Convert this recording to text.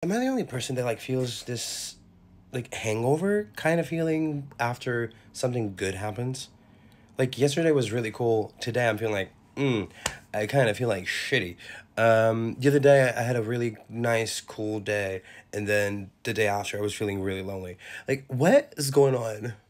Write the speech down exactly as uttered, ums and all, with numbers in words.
am I the only person that like feels this like hangover kind of feeling after something good happens? Like yesterday was really cool. Today I'm feeling like, mm, I kind of feel like shitty. Um, the other day I had a really nice, cool day, and then the day after I was feeling really lonely. Like, what is going on?